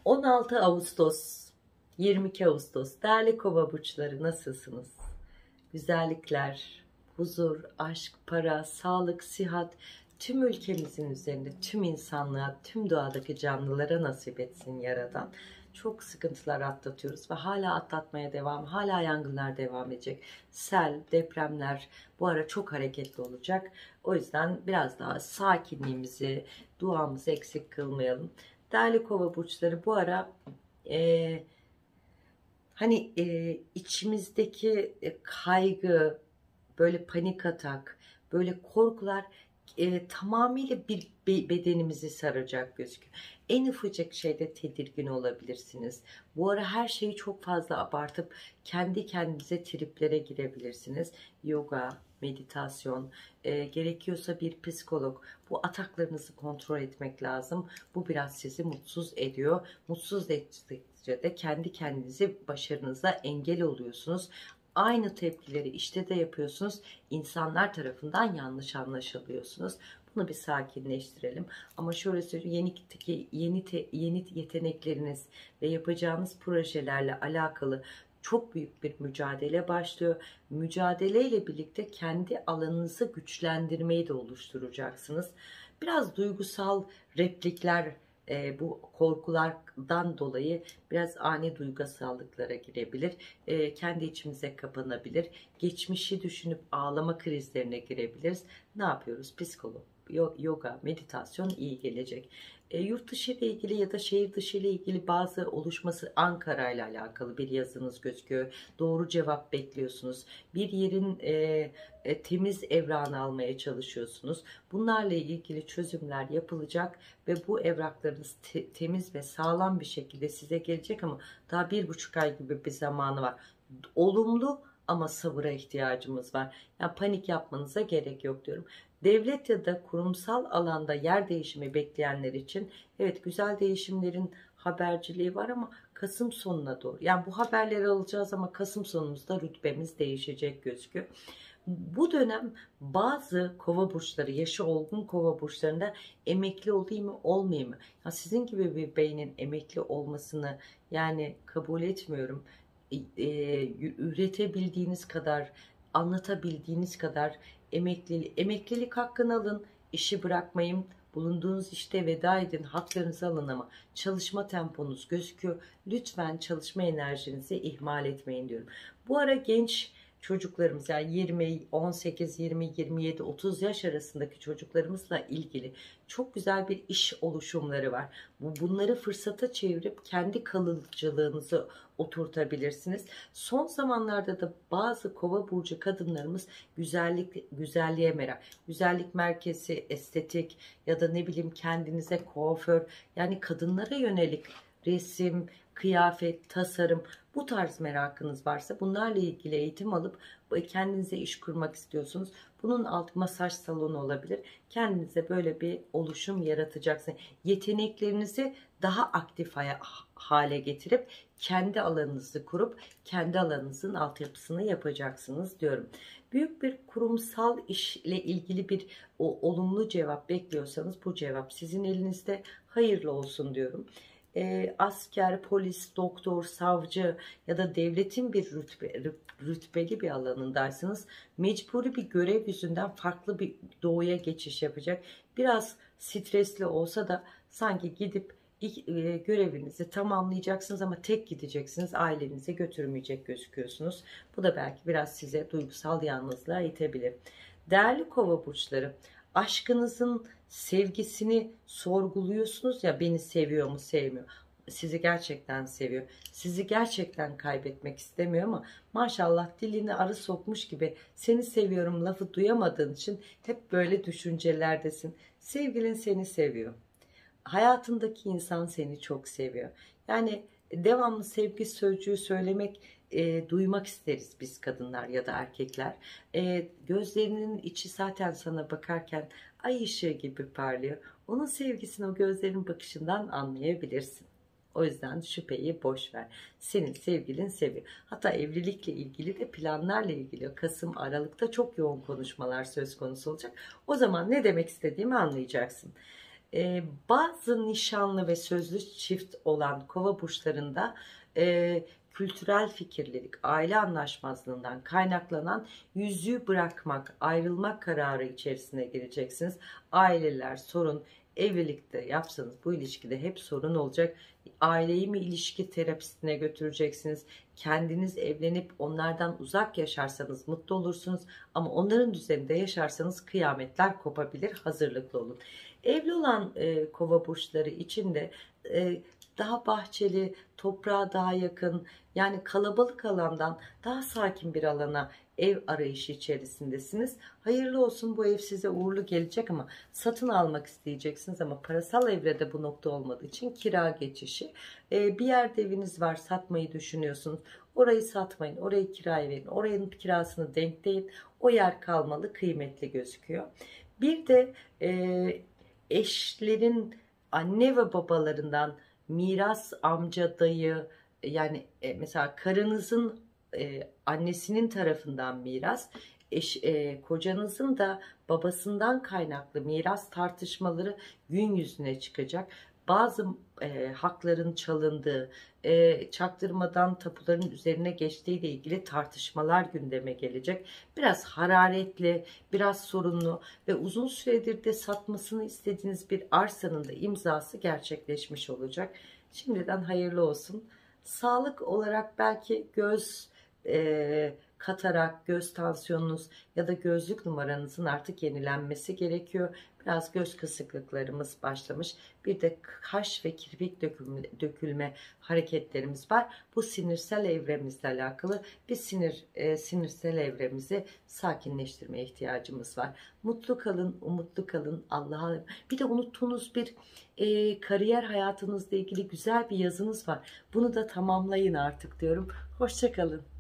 16 Ağustos, 22 Ağustos. Değerli Kova burçları, nasılsınız? Güzellikler, huzur, aşk, para, sağlık, sıhhat tüm ülkemizin üzerinde, tüm insanlığa, tüm doğadaki canlılara nasip etsin Yaradan. Çok sıkıntılar atlatıyoruz ve hala atlatmaya devam, hala yangınlar devam edecek. Sel, depremler bu ara çok hareketli olacak. O yüzden biraz daha sakinliğimizi, duamızı eksik kılmayalım. Değerli Kova burçları, bu ara içimizdeki kaygı, böyle panik atak, böyle korkular tamamıyla bir bedenimizi saracak gözüküyor. En ufacık şeyde tedirgin olabilirsiniz. Bu ara her şeyi çok fazla abartıp kendi kendinize triplere girebilirsiniz. Yoga, meditasyon, gerekiyorsa bir psikolog. Bu ataklarınızı kontrol etmek lazım. Bu biraz sizi mutsuz ediyor. Mutsuz ettikçe de kendi kendinizi, başarınıza engel oluyorsunuz. Aynı tepkileri işte de yapıyorsunuz. İnsanlar tarafından yanlış anlaşılıyorsunuz. Bunu bir sakinleştirelim. Ama şöyle söyleyeyim, yeni yetenekleriniz ve yapacağınız projelerle alakalı çok büyük bir mücadele başlıyor. Mücadeleyle birlikte kendi alanınızı güçlendirmeyi de oluşturacaksınız. Biraz duygusal replikler, bu korkulardan dolayı biraz ani duygusallıklara girebilir. Kendi içimize kapanabilir. Geçmişi düşünüp ağlama krizlerine girebiliriz. Ne yapıyoruz? Psikolog, yoga, meditasyon iyi gelecek. Yurt dışı ile ilgili ya da şehir dışı ile ilgili bazı oluşması, Ankara ile alakalı bir yazınız gözüküyor. Doğru cevap bekliyorsunuz. Bir yerin temiz evrağını almaya çalışıyorsunuz. Bunlarla ilgili çözümler yapılacak ve bu evraklarınız temiz ve sağlam bir şekilde size gelecek, ama daha 1,5 ay gibi bir zamanı var. Olumlu ama sabıra ihtiyacımız var. Yani panik yapmanıza gerek yok diyorum. Devlet ya da kurumsal alanda yer değişimi bekleyenler için evet, güzel değişimlerin haberciliği var ama Kasım sonuna doğru. Yani bu haberleri alacağız ama Kasım sonumuzda rütbemiz değişecek gözüküyor. Bu dönem bazı kova burçları, yaşı olgun kova burçlarında emekli olayım mı olmayayım mı? Ya sizin gibi bir beynin emekli olmasını yani kabul etmiyorum. Üretebildiğiniz kadar, anlatabildiğiniz kadar emeklilik hakkını alın, işi bırakmayın, bulunduğunuz işte veda edin, haklarınızı alın, ama çalışma temponuz gözüküyor. Lütfen çalışma enerjinizi ihmal etmeyin diyorum. Bu ara genç çocuklarımız, yani 20, 18, 20, 27, 30 yaş arasındaki çocuklarımızla ilgili çok güzel bir iş oluşumları var. Bunları fırsata çevirip kendi kalıcılığınızı oturtabilirsiniz. Son zamanlarda da bazı kova burcu kadınlarımız güzelliğe merak. Güzellik merkezi, estetik ya da ne bileyim kendinize kuaför, yani kadınlara yönelik resim, kıyafet, tasarım, bu tarz merakınız varsa, bunlarla ilgili eğitim alıp kendinize iş kurmak istiyorsunuz. Bunun alt masaj salonu olabilir. Kendinize böyle bir oluşum yaratacaksınız. Yeteneklerinizi daha aktif hale getirip kendi alanınızı kurup kendi alanınızın altyapısını yapacaksınız diyorum. Büyük bir kurumsal işle ilgili bir olumlu cevap bekliyorsanız, bu cevap sizin elinizde, hayırlı olsun diyorum. Asker, polis, doktor, savcı ya da devletin bir rütbeli bir alanındaysanız, mecburi bir görev yüzünden farklı bir doğuya geçiş yapacak. Biraz stresli olsa da sanki gidip görevinizi tamamlayacaksınız, ama tek gideceksiniz, ailenize götürmeyecek gözüküyorsunuz. Bu da belki biraz size duygusal yalnızlığa itebilir. Değerli kova burçları, aşkınızın sevgisini sorguluyorsunuz ya, beni seviyor mu sevmiyor. Sizi gerçekten seviyor. Sizi gerçekten kaybetmek istemiyor, ama maşallah dilini arı sokmuş gibi seni seviyorum lafı duyamadığın için hep böyle düşüncelerdesin. Sevgilin seni seviyor. Hayatındaki insan seni çok seviyor. Yani devamlı sevgi sözcüğü söylemek, duymak isteriz biz kadınlar ya da erkekler. Gözlerinin içi zaten sana bakarken ay ışığı gibi parlıyor. Onun sevgisini o gözlerin bakışından anlayabilirsin. O yüzden şüpheyi boş ver. Senin sevgilin seviyor. Hatta evlilikle ilgili de, planlarla ilgili Kasım, Aralık'ta çok yoğun konuşmalar söz konusu olacak. O zaman ne demek istediğimi anlayacaksın. Bazı nişanlı ve sözlü çift olan kova burçlarında kültürel fikirlilik, aile anlaşmazlığından kaynaklanan yüzüğü bırakmak, ayrılmak kararı içerisine gireceksiniz. Aileler sorun, evlilikte yapsanız bu ilişkide hep sorun olacak. Aileyi mi ilişki terapistine götüreceksiniz? Kendiniz evlenip onlardan uzak yaşarsanız mutlu olursunuz. Ama onların düzeninde yaşarsanız kıyametler kopabilir. Hazırlıklı olun. Evli olan kova burçları için de daha bahçeli, toprağa daha yakın, yani kalabalık alandan daha sakin bir alana ev arayışı içerisindesiniz. Hayırlı olsun, bu ev size uğurlu gelecek ama satın almak isteyeceksiniz ama parasal evrede bu nokta olmadığı için kira geçişi. Bir yerde eviniz var, satmayı düşünüyorsunuz. Orayı satmayın, orayı kiraya verin, oranın kirasını denkleyin. O yer kalmalı, kıymetli gözüküyor. Bir de eşlerin anne ve babalarından miras, amca, dayı, yani mesela karınızın annesinin tarafından miras, kocanızın da babasından kaynaklı miras tartışmaları gün yüzüne çıkacak. Bazı hakların çalındığı, çaktırmadan tapuların üzerine geçtiği ile ilgili tartışmalar gündeme gelecek. Biraz hararetli, biraz sorunlu ve uzun süredir de satmasını istediğiniz bir arsanın da imzası gerçekleşmiş olacak. Şimdiden hayırlı olsun. Sağlık olarak belki göz katarak, göz tansiyonunuz ya da gözlük numaranızın artık yenilenmesi gerekiyor. Biraz göz kısıklıklarımız başlamış. Bir de kaş ve kirpik dökülme hareketlerimiz var. Bu sinirsel evremizle alakalı. Bir sinirsel evremizi sakinleştirmeye ihtiyacımız var. Mutlu kalın, umutlu kalın. Allah'a. Bir de unuttuğunuz bir kariyer hayatınızla ilgili güzel bir yazınız var. Bunu da tamamlayın artık diyorum. Hoşça kalın.